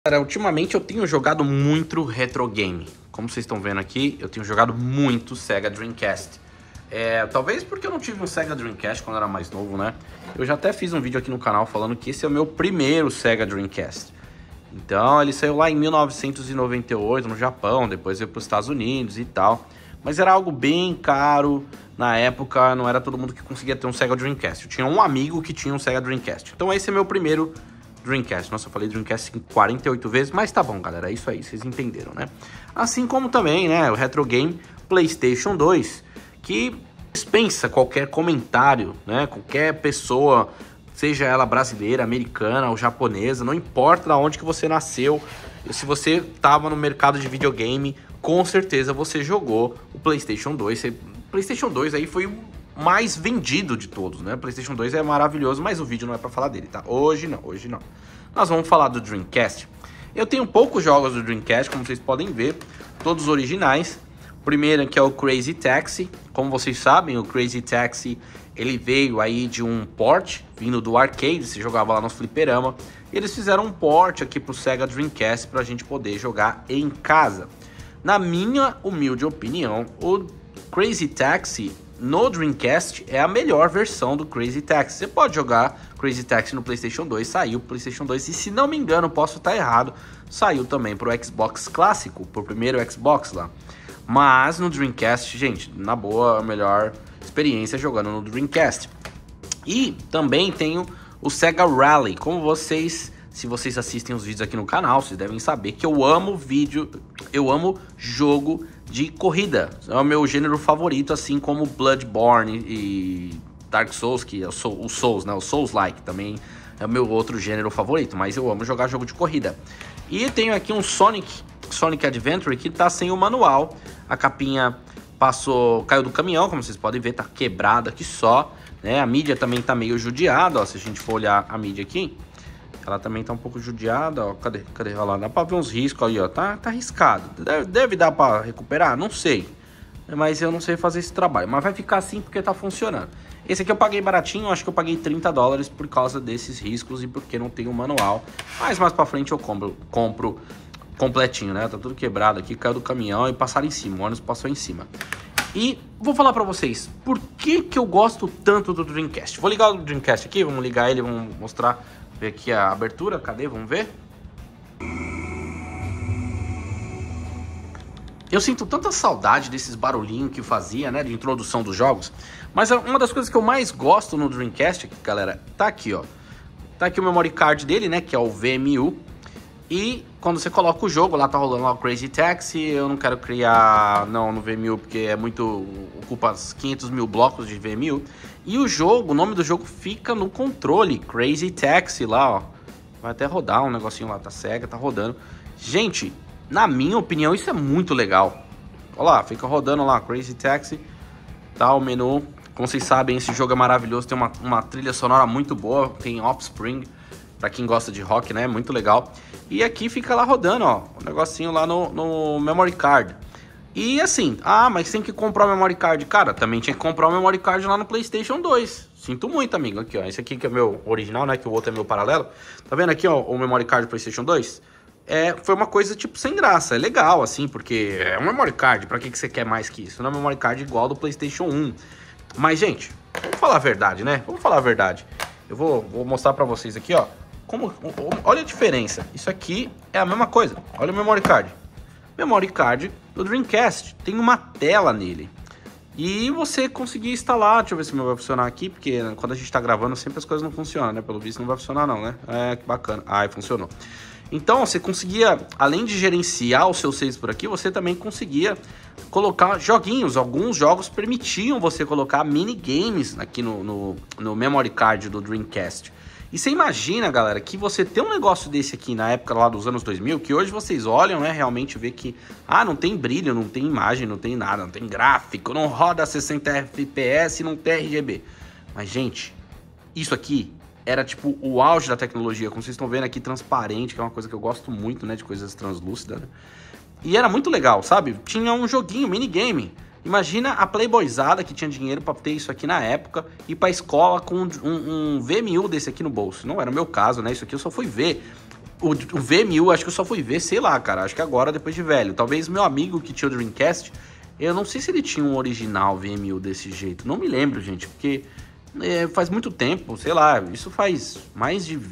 Cara, ultimamente eu tenho jogado muito retro game. Como vocês estão vendo aqui, eu tenho jogado muito Sega Dreamcast. Talvez porque eu não tive um Sega Dreamcast quando eu era mais novo, né? Eu já até fiz um vídeo aqui no canal falando que esse é o meu primeiro Sega Dreamcast. Então ele saiu lá em 1998 no Japão, depois veio para os Estados Unidos e tal. Mas era algo bem caro, na época não era todo mundo que conseguia ter um Sega Dreamcast. Eu tinha um amigo que tinha um Sega Dreamcast. Então esse é meu primeiro Dreamcast. Nossa, eu falei Dreamcast 48 vezes, mas tá bom, galera, é isso aí, vocês entenderam, né? Assim como também, né, o Retro Game PlayStation 2, que dispensa qualquer comentário, né? Qualquer pessoa, seja ela brasileira, americana ou japonesa, não importa de onde que você nasceu, se você tava no mercado de videogame, com certeza você jogou o PlayStation 2. O PlayStation 2 aí foi o mais vendido de todos, né? O PlayStation 2 é maravilhoso, mas o vídeo não é pra falar dele, tá? Hoje não. Nós vamos falar do Dreamcast. Eu tenho poucos jogos do Dreamcast, como vocês podem ver, todos originais. O primeiro que é o Crazy Taxi. Como vocês sabem, o Crazy Taxi, ele veio aí de um port, vindo do arcade, você jogava lá no fliperama. E eles fizeram um port aqui pro Sega Dreamcast pra gente poder jogar em casa. Na minha humilde opinião, o Crazy Taxi no Dreamcast é a melhor versão do Crazy Taxi. Você pode jogar Crazy Taxi no PlayStation 2, saiu pro PlayStation 2 e, se não me engano, posso estar errado, saiu também pro Xbox clássico, pro primeiro Xbox lá. Mas no Dreamcast, gente, na boa, a melhor experiência jogando no Dreamcast. E também tenho o Sega Rally. Como vocês, se vocês assistem os vídeos aqui no canal, vocês devem saber que eu amo jogo de corrida. É o meu gênero favorito, assim como Bloodborne e Dark Souls, que é o Souls, né? O Souls-like também é o meu outro gênero favorito, mas eu amo jogar jogo de corrida. E tenho aqui um Sonic Adventure que tá sem o manual. A capinha caiu do caminhão, como vocês podem ver, tá quebrada aqui só, né? A mídia também tá meio judiada, ó, se a gente for olhar a mídia aqui, ela também tá um pouco judiada, ó. Cadê? Olha lá, dá pra ver uns riscos aí, ó. Tá riscado. Deve dar pra recuperar? Não sei. Mas eu não sei fazer esse trabalho. Mas vai ficar assim porque tá funcionando. Esse aqui eu paguei baratinho, acho que eu paguei $30 por causa desses riscos e porque não tem o manual. Mas mais pra frente eu compro completinho, né? Tá tudo quebrado aqui, caiu do caminhão e passaram em cima. O ônibus passou em cima. E vou falar pra vocês por que eu gosto tanto do Dreamcast. Vou ligar o Dreamcast aqui, vamos ligar ele, vamos mostrar. Ver aqui a abertura, cadê? Vamos ver. Eu sinto tanta saudade desses barulhinhos que fazia, né, de introdução dos jogos. Mas uma das coisas que eu mais gosto no Dreamcast, galera, tá aqui, ó. Tá aqui o memory card dele, né, que é o VMU. E quando você coloca o jogo, lá tá rolando lá o Crazy Taxi. Eu não quero criar, não, no VMU, porque é muito, ocupa 500 mil blocos de VMU. E o jogo, o nome do jogo fica no controle, Crazy Taxi lá, ó. Vai até rodar um negocinho lá, tá cega, tá rodando. Gente, na minha opinião, isso é muito legal. Olha lá, fica rodando lá, Crazy Taxi, tá o menu. Como vocês sabem, esse jogo é maravilhoso, tem uma trilha sonora muito boa, tem Offspring, pra quem gosta de rock, né, muito legal. E aqui fica lá rodando, ó, o negocinho lá no memory card. E assim, mas tem que comprar o memory card. Cara, também tinha que comprar o memory card lá no PlayStation 2. Sinto muito, amigo. Aqui, ó. Esse aqui que é meu original, né? Que o outro é meu paralelo. Tá vendo aqui, ó, o memory card do PlayStation 2? Foi uma coisa, tipo, sem graça. É legal, assim, porque é um memory card. Pra que você quer mais que isso? Não é um memory card igual ao do PlayStation 1. Mas, gente, vamos falar a verdade, né? Vamos falar a verdade. Eu vou mostrar pra vocês aqui, ó. Olha a diferença. Isso aqui é a mesma coisa. Olha o memory card. Memory card do Dreamcast, tem uma tela nele. E você conseguir instalar, deixa eu ver se o meu vai funcionar aqui, porque quando a gente tá gravando sempre as coisas não funcionam, né? Pelo visto não vai funcionar não, né? Que bacana. Funcionou. Então você conseguia, além de gerenciar os seus saves por aqui, você também conseguia colocar joguinhos. Alguns jogos permitiam você colocar minigames aqui no memory card do Dreamcast. E você imagina, galera, que você tem um negócio desse aqui na época lá dos anos 2000, que hoje vocês olham, né, realmente vê que, não tem brilho, não tem imagem, não tem nada, não tem gráfico, não roda 60 FPS, não tem RGB. Mas, gente, isso aqui era tipo o auge da tecnologia, como vocês estão vendo aqui, transparente, que é uma coisa que eu gosto muito, né, de coisas translúcidas, né? E era muito legal, sabe? Tinha um joguinho, minigame. Imagina a playboyzada que tinha dinheiro pra ter isso aqui na época, ir pra escola com um VMU desse aqui no bolso. Não era o meu caso, né? Isso aqui eu só fui ver O VMU, acho que eu só fui ver, sei lá, cara. Acho que agora, depois de velho. Talvez meu amigo que tinha o Dreamcast, eu não sei se ele tinha um original VMU desse jeito. Não me lembro, gente, porque faz muito tempo, sei lá. Isso faz mais de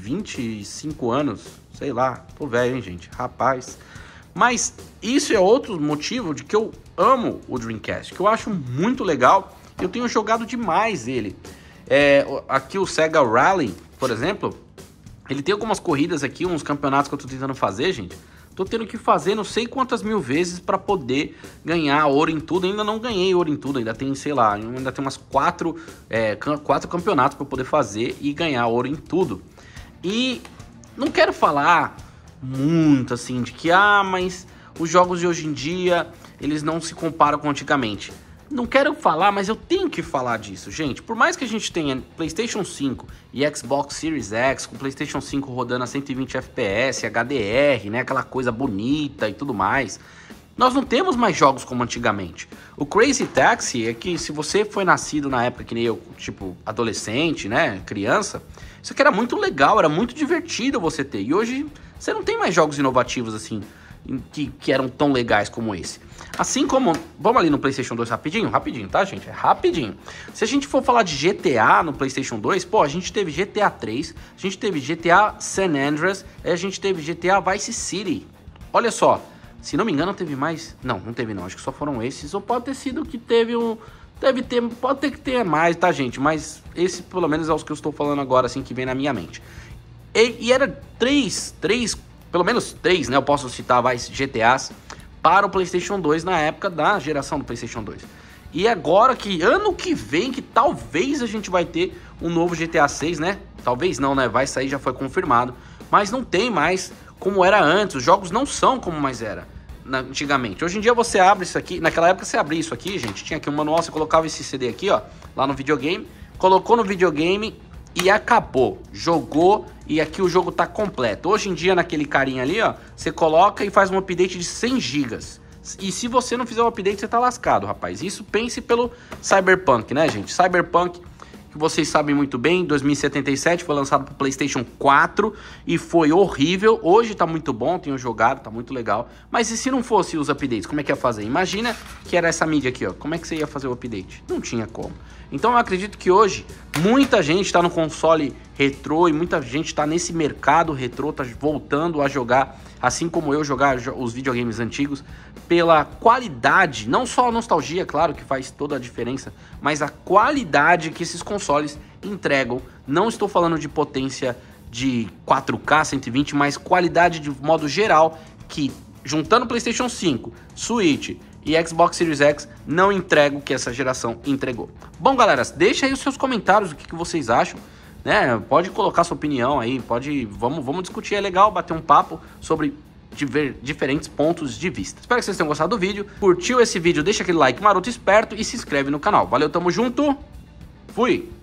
25 anos, sei lá. Tô velho, hein, gente? Rapaz. Mas isso é outro motivo de que eu amo o Dreamcast, que eu acho muito legal. Eu tenho jogado demais ele. Aqui o Sega Rally, por exemplo, ele tem algumas corridas aqui, uns campeonatos que eu tô tentando fazer, gente. Tô tendo que fazer não sei quantas mil vezes para poder ganhar ouro em tudo. Ainda não ganhei ouro em tudo, ainda tem, sei lá, ainda tem umas quatro campeonatos para poder fazer e ganhar ouro em tudo. E não quero falar muito assim de que, mas os jogos de hoje em dia, eles não se comparam com antigamente. Não quero falar, mas eu tenho que falar disso, gente. Por mais que a gente tenha PlayStation 5 e Xbox Series X, com PlayStation 5 rodando a 120 FPS, HDR, né, aquela coisa bonita e tudo mais, nós não temos mais jogos como antigamente. O Crazy Taxi é que, se você foi nascido na época que nem eu, tipo, adolescente, né, criança, isso aqui era muito legal, era muito divertido você ter. E hoje você não tem mais jogos inovativos assim, que eram tão legais como esse. Assim como, vamos ali no PlayStation 2 rapidinho, tá, gente? É rapidinho. Se a gente for falar de GTA no PlayStation 2, pô, a gente teve GTA 3, a gente teve GTA San Andreas, a gente teve GTA Vice City. Olha só, se não me engano teve mais... Não teve não, acho que só foram esses, ou pode ter sido que teve um... Pode ter que ter mais, tá, gente? Mas esse, pelo menos, é os que eu estou falando agora, assim, que vem na minha mente. E era pelo menos três, né? Eu posso citar vários GTAs para o PlayStation 2 na época da geração do PlayStation 2. E agora que, ano que vem, que talvez a gente vai ter um novo GTA 6, né? Talvez não, né? Vai sair, já foi confirmado. Mas não tem mais como era antes. Os jogos não são como mais era antigamente. Hoje em dia você abre isso aqui. Naquela época você abria isso aqui, gente. Tinha aqui um manual, você colocava esse CD aqui, ó, lá no videogame. Colocou no videogame e acabou. Jogou e aqui o jogo tá completo. Hoje em dia, naquele carinha ali, ó, você coloca e faz um update de 100 GB. E se você não fizer o update, você tá lascado, rapaz. Isso pense pelo Cyberpunk, né, gente? Cyberpunk, que vocês sabem muito bem, 2077, foi lançado pro PlayStation 4 e foi horrível. Hoje tá muito bom, tenho jogado, tá muito legal. Mas e se não fosse os updates, como é que ia fazer? Imagina que era essa mídia aqui, ó. Como é que você ia fazer o update? Não tinha como. Então eu acredito que hoje muita gente tá no console retrô e muita gente tá nesse mercado retrô, tá voltando a jogar, assim como eu, jogar os videogames antigos, pela qualidade, não só a nostalgia, claro que faz toda a diferença, mas a qualidade que esses consoles entregam. Não estou falando de potência de 4K 120, mas qualidade de modo geral, que juntando PlayStation 5, Switch e Xbox Series X não entrega o que essa geração entregou. Bom, galera, deixa aí os seus comentários, o que vocês acham, né? Pode colocar sua opinião aí, vamos discutir, é legal bater um papo sobre diferentes pontos de vista. Espero que vocês tenham gostado do vídeo. Curtiu esse vídeo? Deixa aquele like maroto esperto e se inscreve no canal. Valeu, tamo junto. Fui!